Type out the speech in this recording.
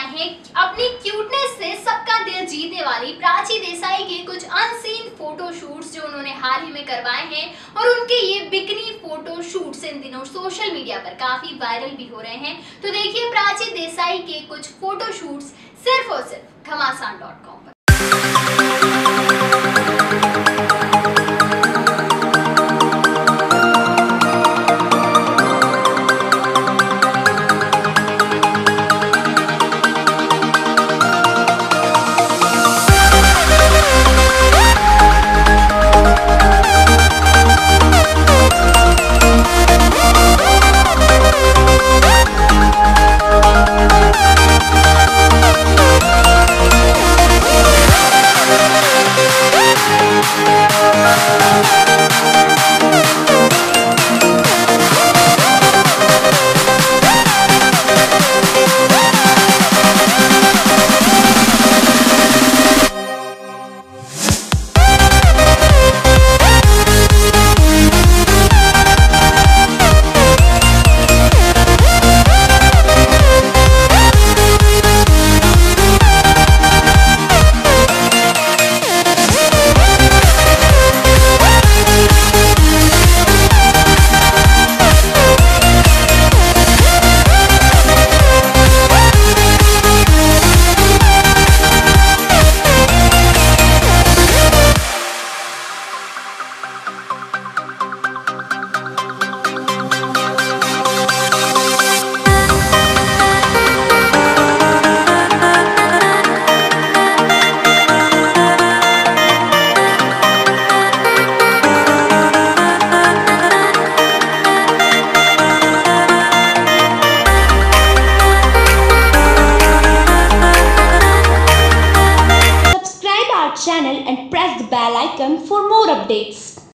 आए हैं अपनी क्यूटनेस से सबका दिल जीतने वाली प्राची देसाई के कुछ अनसीन फोटो शूट्स जो उन्होंने हाल ही में करवाए हैं। और उनके ये बिकनी फोटो शूट्स इन दिनों सोशल मीडिया पर काफी वायरल भी हो रहे हैं। तो देखिए प्राची देसाई के कुछ फोटो शूट्स सिर्फ और सिर्फ घमासान.com पर। Channel and press the bell icon for more updates.